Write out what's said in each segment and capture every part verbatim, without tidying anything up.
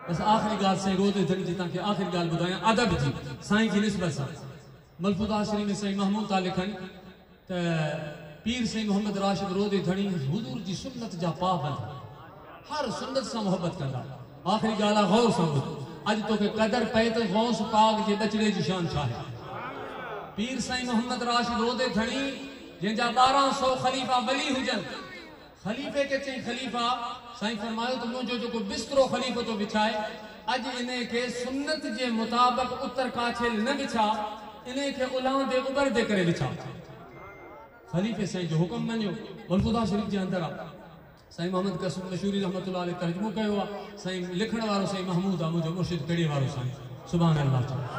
बस आखिरी गाल से रोज़े धड़ी जी तव्हांखे आखिरी गाल ॿुधायां अदब जी साईं जी निस्बत सां मलफूज़ात शरीफ़ में साईं महमूद था लिखनि त पीर साईं मोहम्मद राशिद रोज़े धड़ी हुज़ूर जी सुन्नत जा पाबंद हर सुन्नत सां मोहब्बत कंदा। आखिरी गाल आहे गौर सां ॿुध अॼु तोखे क़दर पए त गौस पाक जे ॿचड़े जी शान छा आहे। पीर साईं मोहम्मद राशिद रोज़े धड़ी जंहिंजा ॿारहं सौ ख़लीफ़ा वली हुजनि खलीफे के चई खलीफा साईं फरमायो तो मुझो जो बिस्तरो खलीफो तो बिछाए अज इन्हें के सुन्नत जे मुताबिक उत्तर काछेल न बिछा इन्हें के उलां दे उबर दे करे बिछा। खलीफे साईं जो हुक्म मनियो मलफूज़ात शरीफ़ जे अंदर साईं मोहम्मद कसम मशहूरी रहमतुल्लाह अलैह तर्जुमो कयो आ। साईं लिखण वारो साईं महमूद आ मुझो मुर्शिद कड़े वारो साईं सुभान अल्लाह।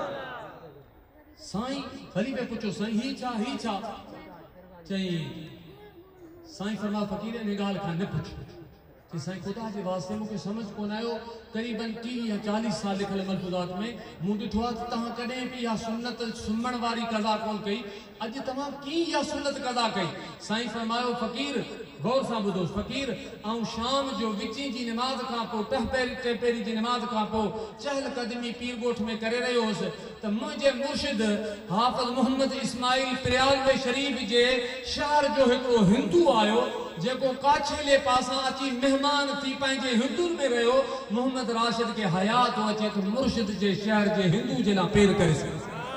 साईं खलीफे पुछो साईं ही छा ही छा चई साईं फरमा फकीर ने गाल खां न पुछ कि साईं खुदा के वास्ते मुझे समझ को आयो करीबन तीह या चालीस साल लिखल मलफूज़ात में मूं ॾिठो आहे त तव्हां कॾहिं बि इहा सुन्नत सुम्हण वारी कज़ा कोन कई अॼु तव्हां कीअं इहा सुन्नत कज़ा कई। साईं फरमायो फ़कीर गौर सां ॿुधो फ़कीर ऐं शाम जो विची जी नमाज़ खां पोइ टह पहिरीं टे पहिरीं जी नमाज़ खां पोइ चहल कदमी पीर ॻोठ में करे रहियो हुउसि त मुंहिंजे मुर्शिद हाफ़िज़ मोहम्मद इस्माइल प्रियालवे शरीफ़ जे शहर जो हिकिड़ो हिंदू आयो जेको काछेले पासां अची मेहमान थी पंहिंजे हिंदुनि में रहियो मोहम्मद राशिद के हयात अचे तो मुर्शिद जे शहर जे हिंदू जे लाइ पेर करे सघे।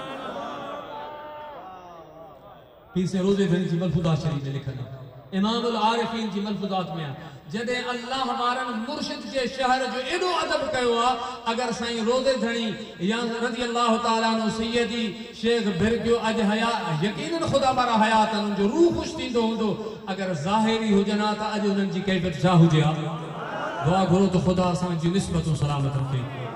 पीर से रोज़े धड़ी जी मलफूज़ात शरीफ़ में लिखल इमामुल आरिफीन जी मलफूज़ात में जदे अल्लाह वारन मुर्शिद के शहर जो एडो अदब कयो आ अगर साईं रोज़े धड़ी या रज़ी अल्लाह ताला अन्हु सैयदी शेख भिरकियो अज हया यकीनन खुदा वारा हयात जो रूह खुश थींदो हुंदो अगर ज़ाहिरी हुजना त अज उन्हनि जी कैफियत छा हुजे। दुआ घुरो तो खुदा असां जी निस्बत सलामत रखे।